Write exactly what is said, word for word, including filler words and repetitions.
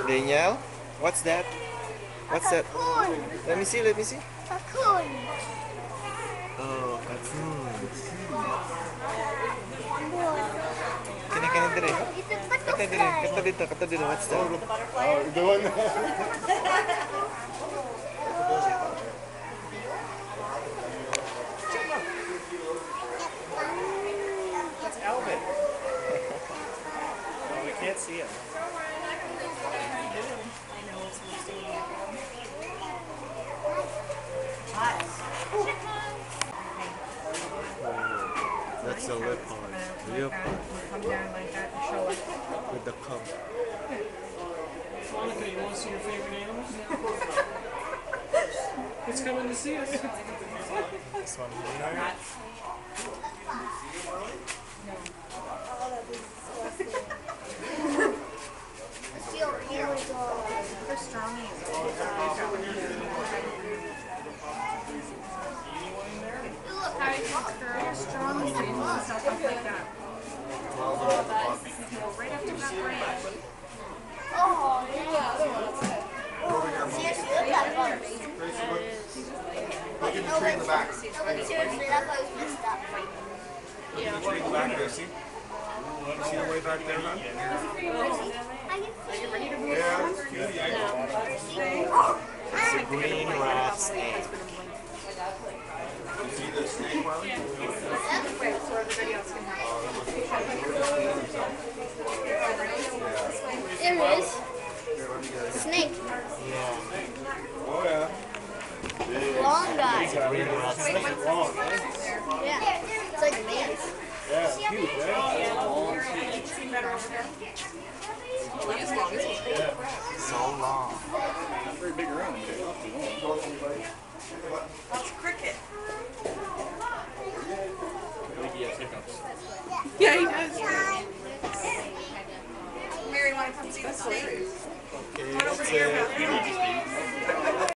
Danielle, what's that? What's that? Cocoon. Let me see, let me see. Cocoon. Oh, cocoons. Kini kini dire. It's a Kata dire, butterfly. kata dito, kata dito. What's that? Oh, you're doing that? That's Elvin. Oh, we can't see him. That's a leopard. Leopard Come down like that and show us. with the cub. Monica, you want to see your favorite animals? It's coming to see us. This one here. Feel really good. For strongies. Strongies and stuff like that. Right after that break. Oh, yeah. Seriously, look at that bug. Look at the tree in the back. No, but seriously, that bug's messed up. Look at the tree in the back there, see? See the way back there, man? I can see it. Yeah, it's cute. It's a green rat's egg. You see the snake, Wiley? That's So everybody else can have There it is. Snake. Yeah. Oh, yeah. Long guy. It's a green rat's egg. Long, right? Yeah. It's like a man. Yeah, it's cute, right? So long. Very big around. That's cricket. Yeah, he does. Mary, want to come see the snake? Okay, that's it.